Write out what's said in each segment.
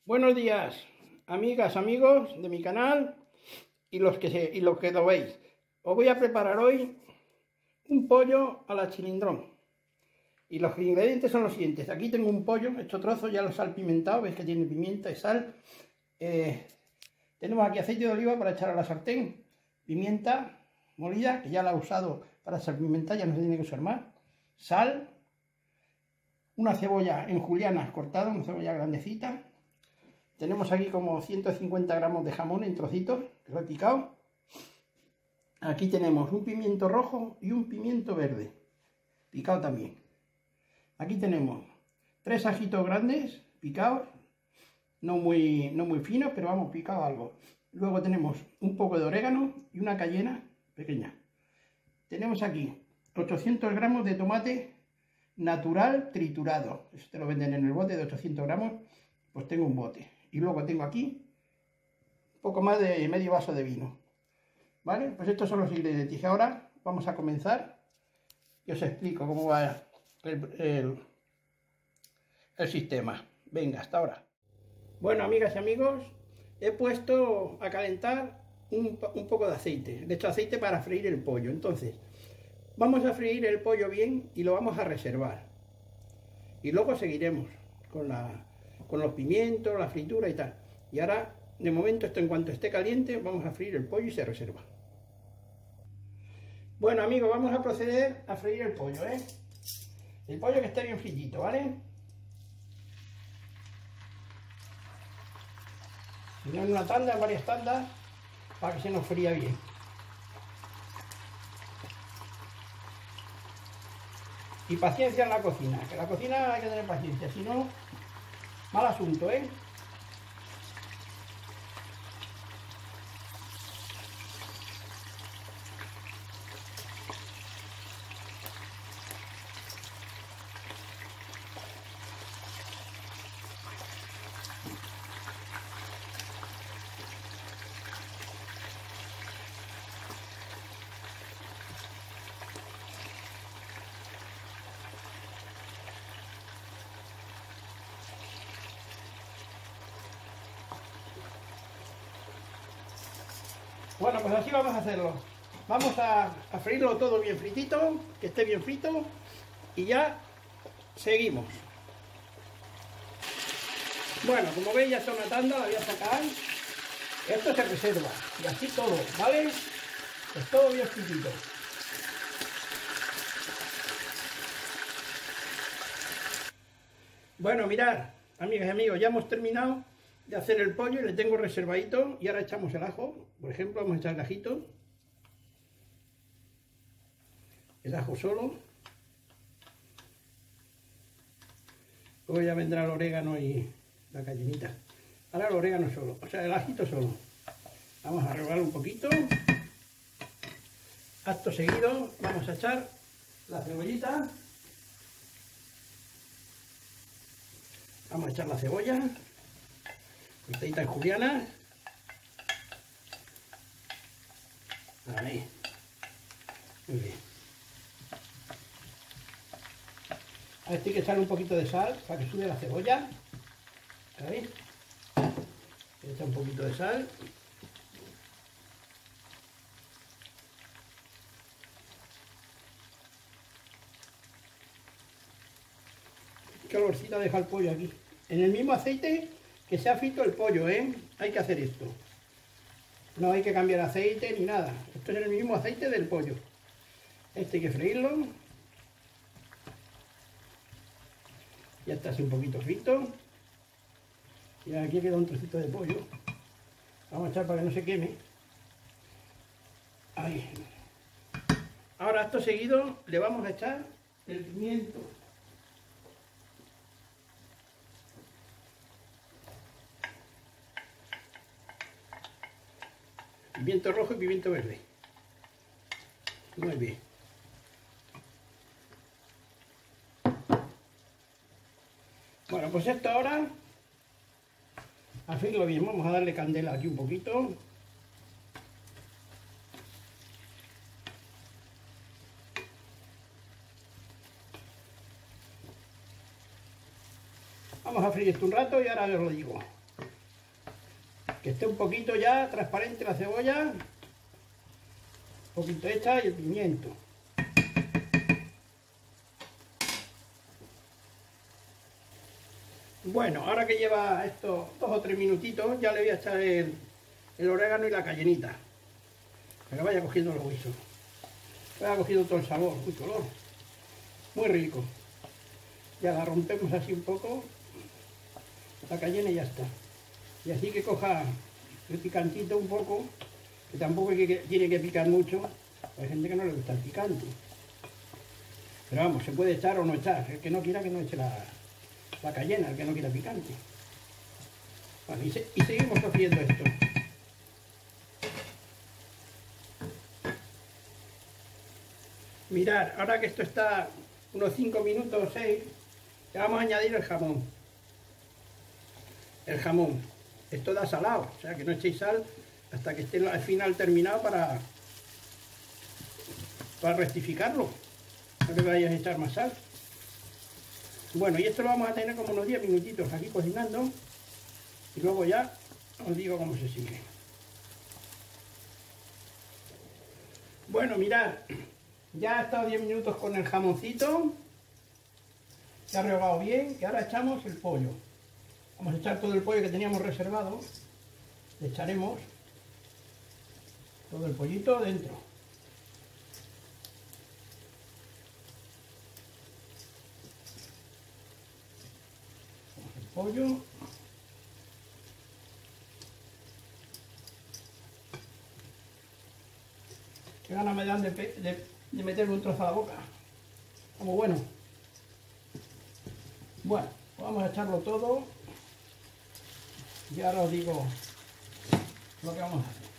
Buenos días, amigas, amigos de mi canal y los que lo veis. Os voy a preparar hoy un pollo a la chilindrón. Y los ingredientes son los siguientes. Aquí tengo un pollo hecho trozos, ya lo he salpimentado, veis que tiene pimienta y sal. Tenemos aquí aceite de oliva para echar a la sartén, pimienta molida, que ya la he usado para salpimentar, ya no se tiene que usar más, sal, una cebolla en julianas cortada, una cebolla grandecita. Tenemos aquí como 150 gramos de jamón en trocitos, que lo he picado. Aquí tenemos un pimiento rojo y un pimiento verde, picado también. Aquí tenemos 3 ajitos grandes, picados, no muy finos, pero vamos, picado algo. Luego tenemos un poco de orégano y una cayena pequeña. Tenemos aquí 800 gramos de tomate natural triturado. Este lo venden en el bote de 800 gramos, pues tengo un bote. Y luego tengo aquí un poco más de medio vaso de vino. ¿Vale? Pues estos son los ingredientes. Y ahora vamos a comenzar y os explico cómo va el sistema. Venga, hasta ahora. Bueno, amigas y amigos, he puesto a calentar un poco de aceite. De hecho, aceite para freír el pollo. Entonces, vamos a freír el pollo bien y lo vamos a reservar. Y luego seguiremos con los pimientos, la fritura y tal. Y ahora, de momento, esto en cuanto esté caliente, vamos a freír el pollo y se reserva. Bueno, amigos, vamos a proceder a freír el pollo, ¿eh? El pollo que esté bien frillito, ¿vale? No en una tanda, en varias tandas, para que se nos fría bien. Y paciencia en la cocina, que la cocina hay que tener paciencia, si no, mal asunto, ¿eh? Bueno, pues así vamos a hacerlo. Vamos a freírlo todo bien fritito, que esté bien frito, y ya seguimos. Bueno, como veis ya está una tanda, la voy a sacar. Esto se reserva, y así todo, ¿vale? Pues todo bien fritito. Bueno, mirad, amigas y amigos, ya hemos terminado de hacer el pollo y le tengo reservadito. Y ahora echamos el ajo. Por ejemplo, vamos a echar el ajito. El ajo solo. Luego ya vendrá el orégano y la cayenita. Ahora el orégano solo, o sea, el ajito solo. Vamos a rehogar un poquito. Acto seguido vamos a echar la cebollita. Vamos a echar la cebolla. Cortadita en juliana. Ahí. Muy bien. A ver, hay que echarle un poquito de sal para que sude la cebolla. ¿Veis? Echa un poquito de sal. Qué olorcita deja el pollo aquí. En el mismo aceite que se ha frito el pollo, ¿eh? Hay que hacer esto. No hay que cambiar aceite ni nada. Esto es en el mismo aceite del pollo. Este hay que freírlo. Ya está así un poquito frito. Y aquí queda un trocito de pollo. Vamos a echar para que no se queme. Ahí. Ahora, acto seguido, le vamos a echar el pimiento. Pimiento rojo y pimiento verde. Muy bien. Bueno, pues esto ahora, a freírlo bien. Vamos a darle candela aquí un poquito. Vamos a freír esto un rato y ahora os lo digo. que esté un poquito ya transparente la cebolla, un poquito hecha, y el pimiento. Bueno, ahora que lleva estos 2 o 3 minutitos, ya le voy a echar el orégano y la cayenita, para que vaya cogiendo los huesos, vaya cogiendo todo el sabor, un color muy rico. Ya la rompemos así un poco, la cayena, y ya está. Y así que coja el picantito un poco, que tampoco tiene que picar mucho. Hay gente que no le gusta el picante, pero vamos, se puede echar o no echar. El que no quiera, que no eche la cayena, el que no quiera picante. Bueno, y seguimos cociendo esto. Mirad, ahora que esto está unos 5 minutos o 6, ya vamos a añadir el jamón. El jamón. Esto da salado, o sea que no echéis sal hasta que esté al final terminado para rectificarlo. No le vayáis a echar más sal. Bueno, y esto lo vamos a tener como unos 10 minutitos aquí cocinando. Y luego ya os digo cómo se sigue. Bueno, mirad, ya ha estado 10 minutos con el jamoncito. Se ha rehogado bien, y ahora echamos el pollo. Vamos a echar todo el pollo que teníamos reservado. Le echaremos todo el pollito dentro. El pollo. Qué ganas me dan de meterme un trozo a la boca. Como bueno. Bueno, pues vamos a echarlo todo. Y ahora os digo lo que vamos a hacer.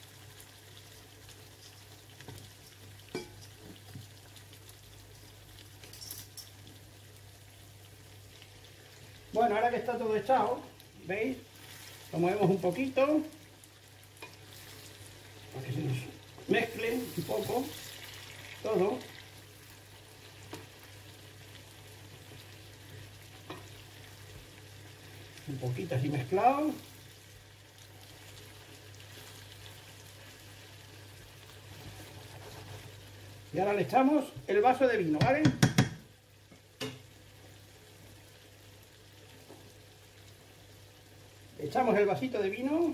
Bueno, ahora que está todo echado, ¿veis? Lo movemos un poquito para que se nos mezcle un poco todo. Un poquito así mezclado. Y ahora le echamos el vaso de vino, ¿vale? Echamos el vasito de vino.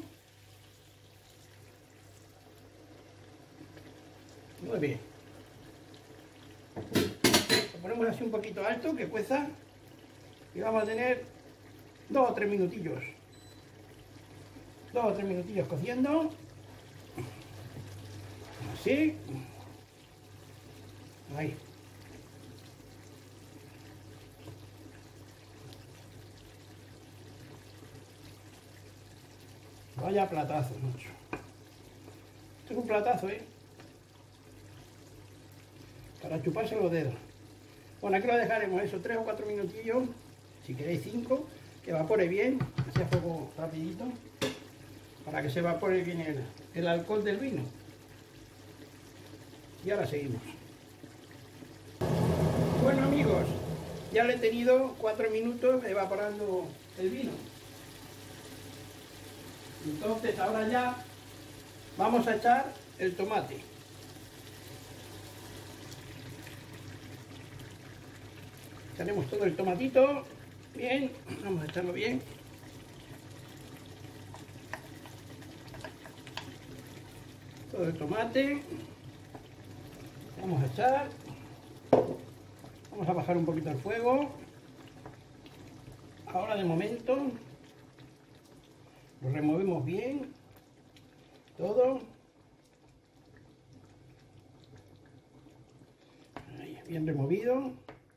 Muy bien. Lo ponemos así un poquito alto, que cueza. Y vamos a tener 2 o 3 minutillos. 2 o 3 minutillos cociendo. Así. Ahí. Vaya platazo, macho. Esto es un platazo, ¿eh? Para chuparse los dedos. Bueno, aquí lo dejaremos eso, 3 o 4 minutillos. Si queréis 5, que evapore bien, así a fuego rapidito, para que se evapore bien el alcohol del vino. Y ahora seguimos. Bueno, amigos, ya le he tenido 4 minutos evaporando el vino. Entonces ahora ya vamos a echar el tomate. Echaremos todo el tomatito, bien, vamos a echarlo bien. Todo el tomate. Vamos a echar. Vamos a bajar un poquito el fuego. Ahora de momento lo removemos bien todo. Ahí, bien removido.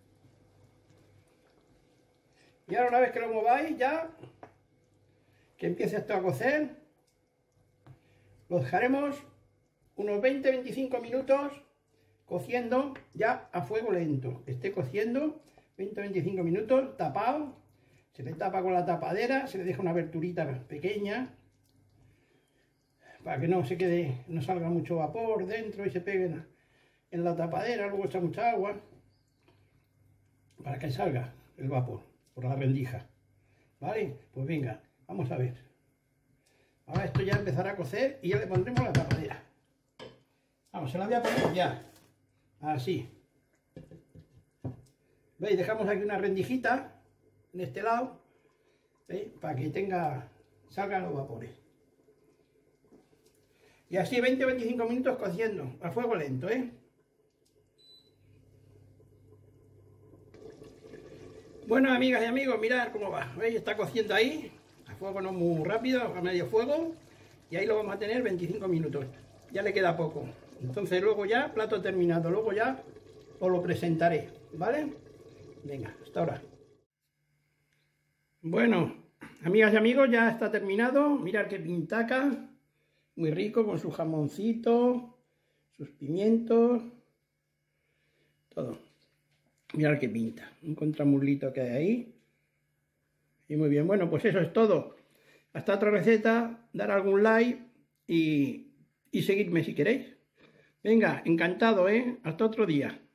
Y ahora, una vez que lo mováis ya, que empiece esto a cocer, lo dejaremos unos 20-25 minutos cociendo ya a fuego lento. Que esté cociendo 20-25 minutos, tapado. Se le tapa con la tapadera, se le deja una aberturita pequeña para que no se quede, no salga mucho vapor dentro y se pegue en la tapadera. Luego echa mucha agua para que salga el vapor por la rendija. ¿Vale? Pues venga, vamos a ver. Ahora esto ya empezará a cocer y ya le pondremos la tapadera. Vamos, se la voy a poner ya. Así. ¿Veis? Dejamos aquí una rendijita en este lado. ¿Veis? Para que salgan los vapores. Y así 20-25 minutos cociendo a fuego lento, ¿eh? Bueno, amigas y amigos, mirad cómo va. ¿Veis? Está cociendo ahí. A fuego no muy rápido, a medio fuego. Y ahí lo vamos a tener 25 minutos. Ya le queda poco. Entonces luego ya, plato terminado. Luego ya os lo presentaré, ¿vale? Venga, hasta ahora. Bueno, amigas y amigos, ya está terminado. Mirad qué pintaca. Muy rico con su jamoncito, sus pimientos, todo. Mirad qué pinta. Un contramuslito que hay ahí. Y muy bien, bueno, pues eso es todo. Hasta otra receta, dar algún like y seguidme si queréis. Venga, encantado, ¿eh? Hasta otro día.